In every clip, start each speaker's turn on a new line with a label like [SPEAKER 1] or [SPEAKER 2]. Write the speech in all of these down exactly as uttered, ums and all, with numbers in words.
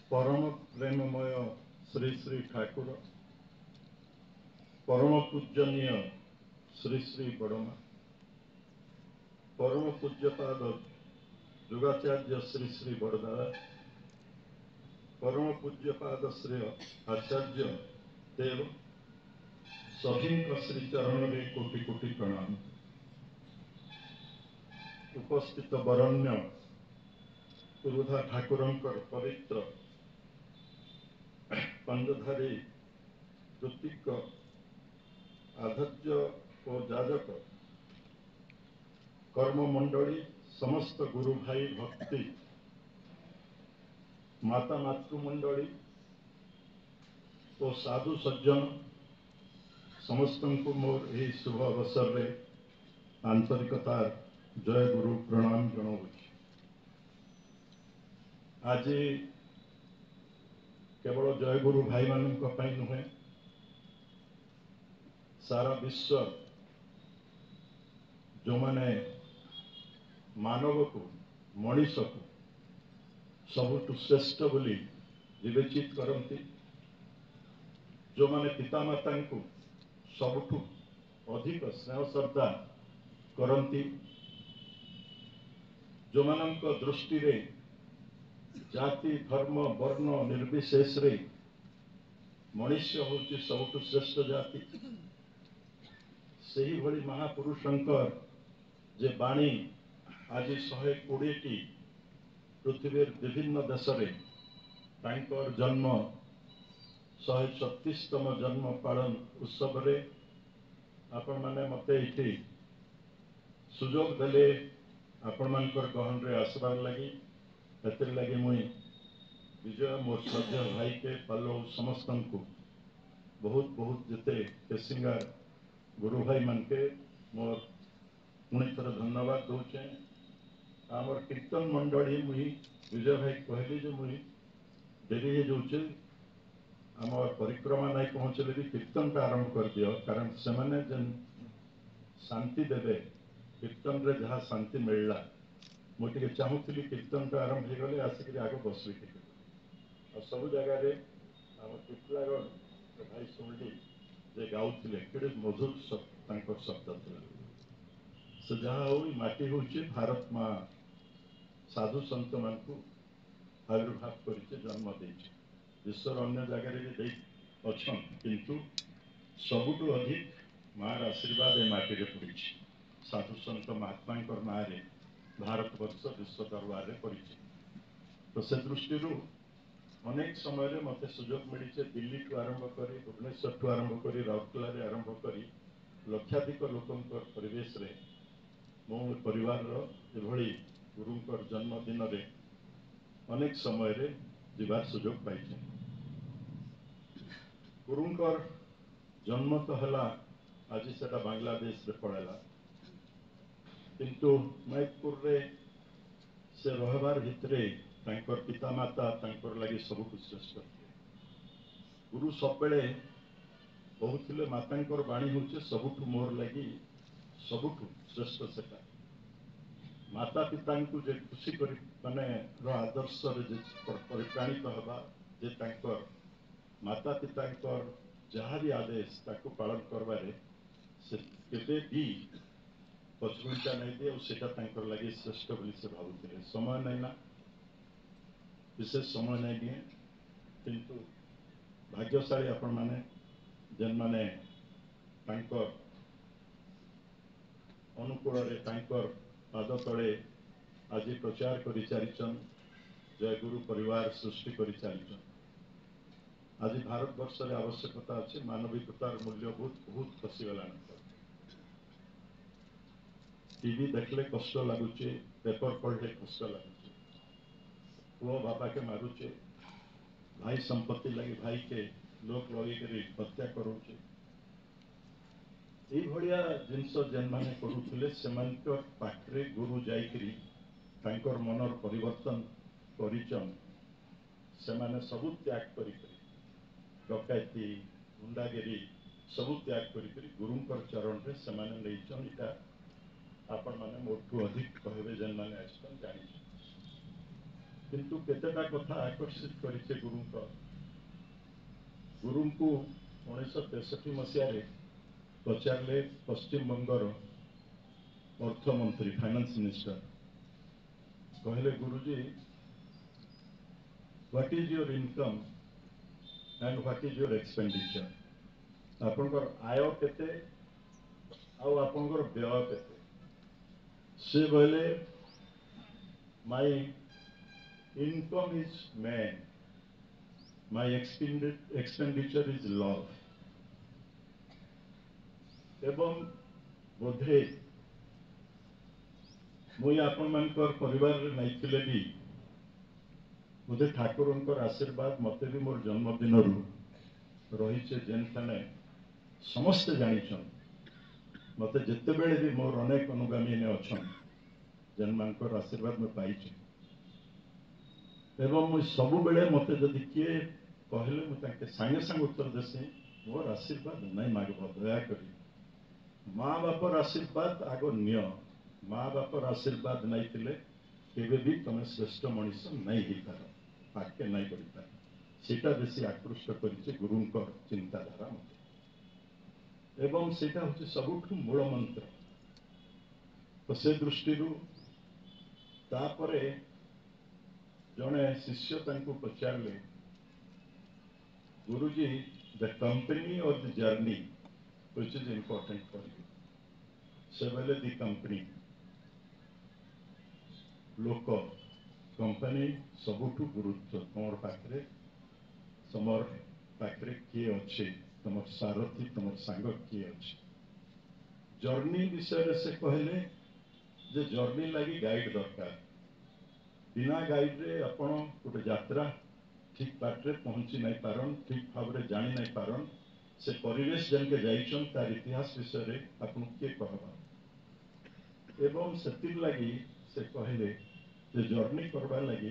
[SPEAKER 1] परम प्रेममय श्री श्री ठाकुर परम पूजनीय श्री श्री बड़मा परम पूज्यपाद जुगाचार्य श्री श्री बड़दादा परम पूज्यपाद श्री आचार्य देव सभी श्री चरण में कोटि कोटि प्रणाम। उपस्थित बरण्य पुरुधा ठाकुरंकर पवित्र पंजधारी ऋतिक आध्य और जाजक कर्म मंडली समस्त गुरु भाई भक्ति माता मातृमंडली और साधु सज्जन समस्त को मोर यही शुभ अवसर में आंतरिकता जय गुरु प्रणाम जनाऊँ। आज केवल जय गुरु भाई मान नुहे सारा विश्व जो माने मानव को मनीष को सबुठ श्रेष्ठ बोली विवेचित करती जो माने पितामाता को सबुठ अधिक स्नेह श्रद्धा करती जो मानक दृष्टि रे जाति धर्म वर्ण निर्विशेष रे मनुष्य होची सबुठ श्रेष्ठ जाति सही भली महापुरुषंकर जे बाणी आज शहे कोड़े टी पृथ्वी विभिन्न देश रे तांकर जन्म शहे छत्तीसतम जन्म पालन उत्सव रे आपण माने मते इठी सुजोग देले आपण मानकर गहन रे आसबार लगी एतिर लगी मुई विजय मोर श्रद्धेय भाई के पल्लव समस्त को बहुत बहुत जिते केसिंगार गुरु भाई मान के मोर पुणी थर धन्यवाद दूचे। आमर कीर्तन मंडली मुई विजय भाई कहली जो मुई डेरी हे जाऊे आमर परिक्रमा नहीं पहुँचले भी कीर्तन का आरंभ कर दियो कारण से मैंने जन शांति देवे कीर्तन रे जहाँ शांति मिलला मुझे चाहूली कीर्तन का आरंभ हो गले आसिक आग बसबी और सब जगह आम टिटलागढ़ भाई शुणली जे गाँले कि मधुर शब्द से जहाँ हो माटी हूँ भारत माँ साधु सत मान आविर्भाव कर जन्म दे विश्वर अन्य जगह भी अच्छा किंतु सबुठ अधिक मार आशीर्वाद ए माटी पड़ी साधु सत महात्मा ना रे भारत वर्ष विश्व दरबार में पड़ी तो से दृष्टि अनेक समय रे मते सुजोग मिली दिल्ली ठू आरंभ कर भुवनेश्वर ठू आरंभ कर राउरकेला रे आरंभ कर लक्षाधिक लोकंकर परिवेश रे मो परिवार एभली गुरुंकर जन्मदिन रे अनेक समय रे जीवार सुजोग पाई गुरुंकर जन्म तो है आज से बांग्लादेश रे पड़ेला किंतु मैदपुर रे से रहबार भितरे तांकर पितामाता तांकर लगी सबुठ श्रेष्ठ गुरु सब बेले कहते मातांकर बाणी हूँ सबुठ मोर लगी सबुठ श्रेष्ठ सेटा माता पिता को जे खुशी कर माने आदर्श परिप्राणित हवा जे तांकर माता पिता जहाँ भी आदेश ताको पालन करवारे से केबे भी पचघुंचा नहीं दिए और सेटा तांकर लगी श्रेष्ठ बोली से भावुले समय नहीं ना विशेष समय नहीं दिए किंतु भाग्यशाली आपण माने जेन माने तांकर अनुकूल रे तांकर पाद तले आज प्रचार करि चारिचन जय गुरु परिवार सृष्टि करि चारिचन आज भारत वर्ष रे आवश्यकता अच्छे मानविकतार मूल्य बहुत बहुत खसीगला टीवी देखले कष्ट लगुचे पेपर पढ़ले कष्ट लगुचे पुओ बापा के मारुचे भाई संपत्ति लगे भाई के लोक लगे हत्या करुचे यह जिनस जेन मैंने करुले से पाखे गुरु जाकरी तांकर मनर परिवर्तन करिचन से माने सबू त्याग कर डकैती गुंडागिरी सबू त्याग कर गुरुंकर चरण रे से माने लेचन इटा आपण माने मोठू अधिक कहबे जेन माने आछन जानि किंतु केतेटा कथा आकर्षित करिछे गुरुंक गुरुंकु उन्नीस तेसठी मसीह पचारे पश्चिम बंगर अर्थमंत्री फाइनेंस मिनिस्टर कहले गुरुजी what is your income and what is your expenditure आपनकर आय केते आउ आपनकर व्यय केते से कहले my income is man my expenditure is love एवं बोधे मुई आपण मानकर परिवार नहीं थिले भी बोधे ठाकुरंकर आशीर्वाद मते भी मोर जन्मदिन रही जेन थाने समस्त जानिछन मते जिते बेले भी मोर अनेक अनुगामी ने अछन जेन मानकर आशीर्वाद में पाइछ एवं मुई सब बेले मते जदि किए कहले मु ताके संगे संग उत्तर देसी मोर आशीर्वाद नहीं मागब दया करी माँ बापर आशीर्वाद आगो निय माँ बापर आशीर्वाद नहीं थिले केबे भी तुम श्रेष्ठ मनीष नहीं ही पार आगे नहीं बढ़ी पार सेटा बेसी आकृष्ट करिছে गुरुंकर चिंताधारा मते एवं सेटा होछि सबुठु मूल मंत्र तो से दृष्टि तापरे जने शिष्य तांको पचारले गुरुजी the company or the journey which is important for you से बोले द कंपनी लोक कंपनी सबुठु गुरुत्व तुम पाखे समर पाखे किए अच्छे तुम सारथी तुम सांग किए अच्छे जर्नी विषय से कहले जे जर्नी लगी गाइड दरकार बिना गाइड रे आपण गोटे यात्रा ठीक बाटे पहुंची नहीं पारन ठीक भाव में जानी नहीं पारन से परिवेश जन के जाइछन तार इतिहास विषय रे आपन के कहबा एवं सेतिर लगी से कहले जे जर्नी करबा लगी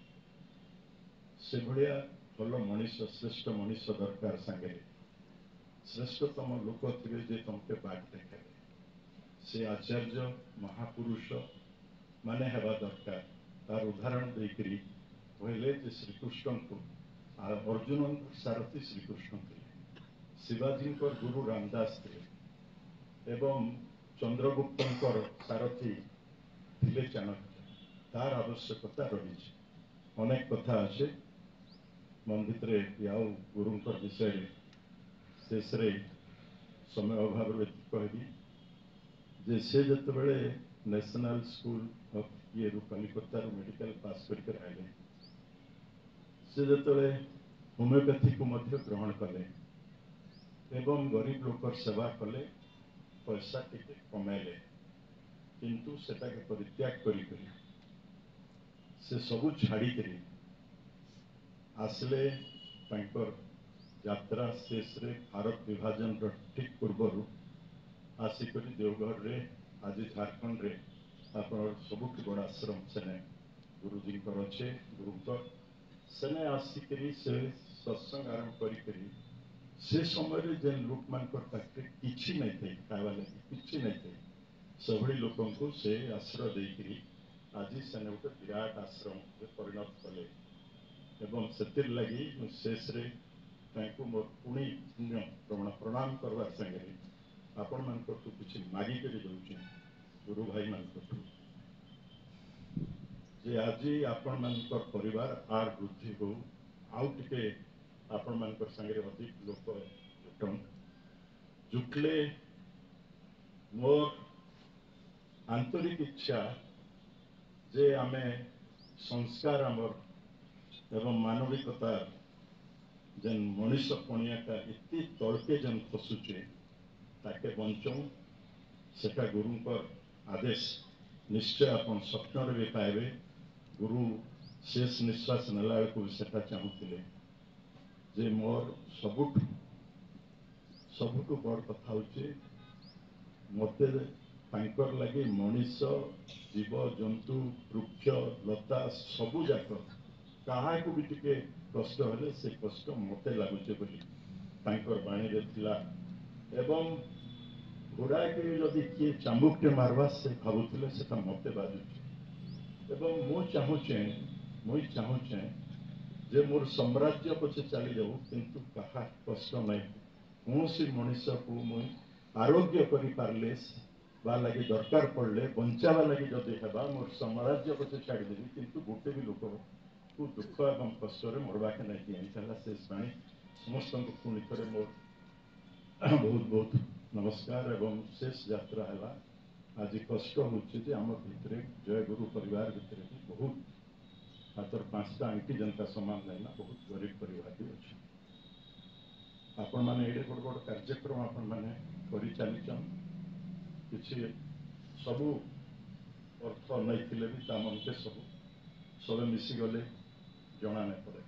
[SPEAKER 1] से भलिया भल मनीष श्रेष्ठ मनीष दरकार सांगे श्रेष्ठतम लोक थे जे तुमके बाट देखे से आचार्य महापुरुष माने हेबा दरकार तार उदाहरण देकरी कहले जे श्रीकृष्ण को अर्जुन सारथी श्रीकृष्ण थे शिवाजी गुरु रामदास थे एवं चंद्रगुप्त सारथी थिले चाणक्य तार आवश्यकता रही अनेक कथा अच्छे मन भितर गुरुंकर विषय शेष समय अभाव कहबी जे से जत बड़े नेशनल स्कूल ऑफ ये कलिकता मेडिकल पास करके आए से जतले होमियोपैथी को मध्य ग्रहण कले एवं गरीब लोकर सेवा कले पैसा टिके कमेले किंतु सेटा के परित्याग करी करी से सबू छाड़ी करी आसले तांकर यात्रा शेष रे भारत विभाजन रो ठीक पूर्व आसिक देवघर रे आज झारखंड रे आपन सबुठ बड़ आश्रम सेने गुरुजी अच्छे गुरुकर सेने आसिक से सत्संग आरंभ करी करी से समय जेन लोक मान पाखे किसी नहीं थे खावा लगी किसी नहीं थे सबड़ी लोकों को से आश्रय देकरी आज सेने गोटे विराट आश्रम परिणत कले एवं से लगी शेष मोर पुणी पुण्य प्रमाण प्रणाम करवार संगे आपण मान किसी मागिक दौचे गुरु भाई मान जे आज आपण मान परिवार आर वृद्धि हो आउ टिके आपण मान संगे अधिक लोक जुटन जुटले मोर आंतरिक इच्छा जे आमे संस्कार आमर एवं मानविकता जेन मनीष पणिया का इतनी तड़के जेन खसुचे ताके बंचौ सेटा गुरुंकर आदेश निश्चय अपन स्वप्न भी पाइबे गुरु शेष निश्वास नेला को सेटा चाहूले जे मोर सबुठ सबुठ बड़ कथा होचे मते तांकर लगे मनीष जीव जंतु वृक्ष लता सबू जाक कहा को भी टिके कष्ट हेले से कष्ट मते लगुचे बोली तांकर बाणी रे थिला एवं घोड़ा के जदि किए चामुकटे मारवा से भावुले से मते बाजुचे एवं मु चाहूचे मुई चाहूचे जे मोर साम्राज्य पछे चली जाऊ किंतु कहा कष्ट नहीं कौन सी मनुष्य को मुई आरोग्य करि पारले बा लगी दरकार पड़ले बंचावा लगी जदि हेबा मोर साम्राज्य पछे छाड़देवी किंतु गोटे भी लोक को दुख एवं कष्ट मरवाके नहीं दिए शेष पाई समस्त को पुणी थे मोर बहुत बहुत नमस्कार एवं शेष यात्रा है आज कष्ट होची आम भितर जय गुरु परिवार भितर भी बहुत हाथर पांचटा आंटी जनता समान नहीं ना बहुत गरीब परिवार भी अच्छे आपण मैंने ये बड़ बड़ कार्यक्रम आपण मैंने करि चलीचन किसी सबू अर्थ नहीं थिले भी ता मन के सब सब मिसीगले जना नहीं पड़े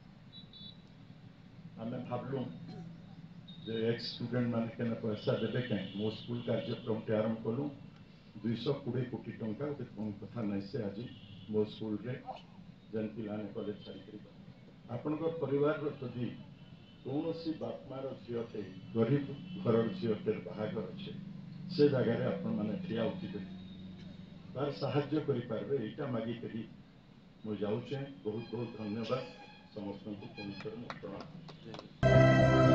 [SPEAKER 1] आम भावलु जे एक्स स्टूडेंट मैंने के पैसा देवे कहीं मो स्कूल कार्यक्रम टे आरंभ कलु दुईश कोड़े कोटी टंका गोटे कम कथा नहीं से आज मो स्कूल रे जेन पिलाने कॉलेज छाड़ी आपणकर परिवार जदि कौन सी बापमार झीटे गरीब घर झीटे बाहागर अच्छे से जगार आपण मैंने ठिया उठिदे तार साहाय्य करें यहाँ मागिक मुझे बहुत बहुत धन्यवाद समस्त को पुणी प्रणाम।